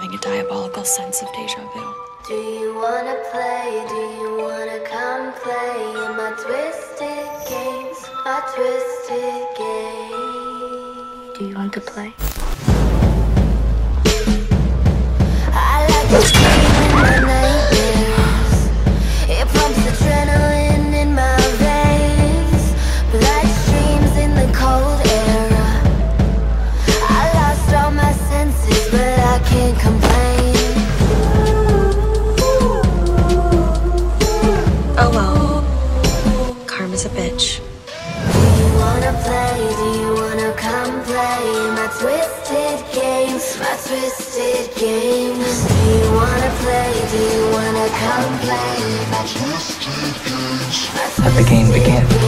having a diabolical sense of deja vu. Do you wanna play? Do you wanna come play in my twisted games? My twisted games. Do you want to play? I like to dream in my nightmares. It pumps adrenaline in my veins. Blood streams in the cold air. I lost all my senses, but I can't complain. Oh well, karma's a bitch. Do you wanna play? Do you wanna come play in my twisted games? My twisted games. Do you wanna play? Do you wanna come play in my twisted games? Let the game begin.